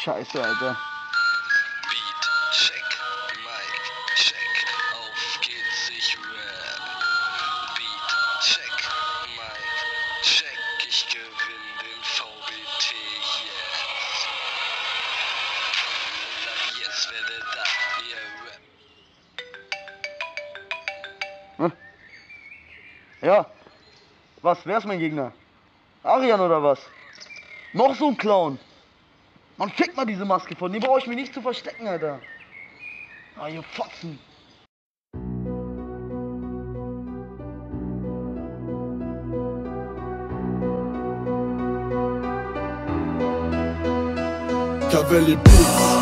Scheiße, Alter. Beat, check, Mic, check, auf geht's, ich rap. Beat, check, Mic, check, ich gewinn den VBT jetzt. Und ab jetzt werdet ihr Rap. Ja. Was? Wer ist mein Gegner? Arian oder was? Noch so ein Clown. Man, fick mal diese Maske von. Die brauche ich mir nicht zu verstecken, Alter. Ah, ihr Fotzen. Cavelli Beats.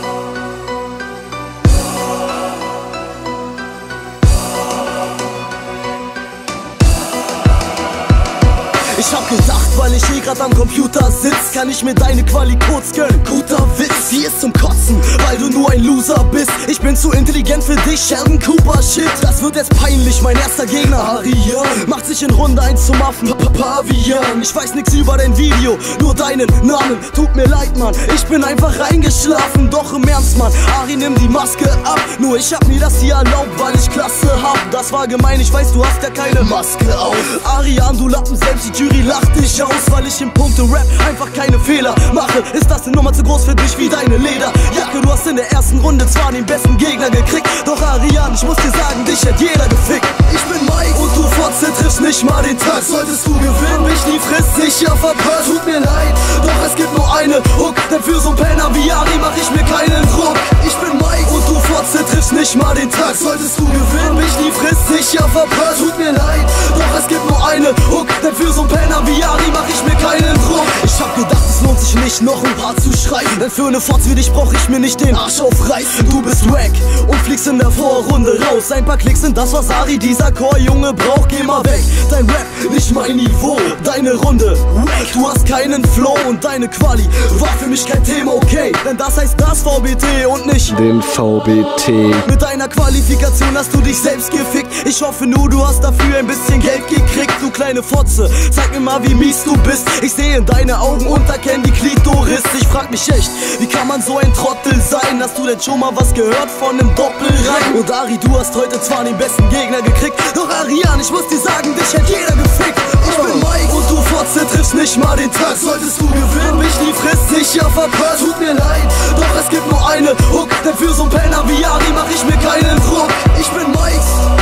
Ich hab gedacht, weil ich grad am Computer sitz, kann ich mir deine Quali kurz gönnen. Guter Witz, die ist zum Kotzen, weil du nur ein Loser bist. Ich bin zu intelligent für dich, Sheldon Cooper, shit. Das wird jetzt peinlich, mein erster Gegner, Arian, macht sich in Runde 1 zum Affen, Pavian. Ich weiß nix über dein Video, nur deinen Namen. Tut mir leid, Mann, ich bin einfach reingeschlafen. Doch im Ernst, Mann, Ari, nimm die Maske ab. Nur ich hab mir das hier erlaubt, weil ich Klasse hab. Das war gemein, ich weiß, du hast ja keine Maske auf. Arian, du Lappen, selbst die Jury lacht dich aus, weil ich im Punkte Rap einfach keine Fehler mache. Ist das eine Nummer zu groß für dich wie deine Lederjacke? Du hast in der ersten Runde zwar den besten Gegner gekriegt, doch Arian, ich muss dir sagen, dich hat jeder gefickt. Ich bin Mike und du Fotze triffst nicht mal den Tag. Solltest du gewinnen, mich nie frisst, sicher verpasst. Tut mir leid, doch es gibt nur eine Hook, denn für so einen Penner wie Ari mach ich mir keinen Druck. Ich bin Mike und du Fotze triffst nicht mal den Tag. Solltest du gewinnen, mich nie frisst, sicher verpasst. Tut mir leid, doch es gibt nur eine Hook, denn für so einen Penner wie Ari mach ich mir keinen Druck. Ich hab gedacht, es lohnt sich nicht, noch ein paar zu schreiben, denn für eine Fotze wie dich brauch ich mir nicht den Arsch aufreißen. Du bist wack und fliegst in der Vorrunde raus. Ein paar Klicks sind das, was Ari, dieser Chor-Junge, braucht. Geh mal weg, dein Rap nicht mein Niveau. Deine Runde, wack, du hast keinen Flow und deine Quali war für mich kein Thema, okay? Denn das heißt das VBT und nicht den VBT. Mit deiner Qualifikation hast du dich selbst gefickt. Ich hoffe nur, du hast dafür ein bisschen Geld gekriegt, du kleine Fotze. Zeig mir mal, wie mies du bist. Ich sehe in deine Augen und erkenn die Klitoris. Ich frag mich echt, wie kann man so ein Trottel sein? Hast du denn schon mal was gehört von einem Doppelreim? Und Ari, du hast heute zwar den besten Gegner gekriegt, doch Arian, ich muss dir sagen, dich hat jeder gefickt. Ich bin Mike und du Fotze triffst nicht mal den Tag. Solltest du gewinnen, mich nie frisst, sicher verpasst. Tut mir leid, doch es gibt nur eine Hook, denn für so einen Penner wie Ari mach ich mir keinen Druck. Ich bin Mike.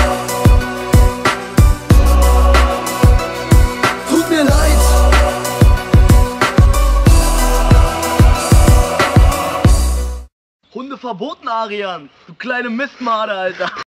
Tut mir leid. Hunde verboten, Arian. Du kleine Mistmarder, Alter.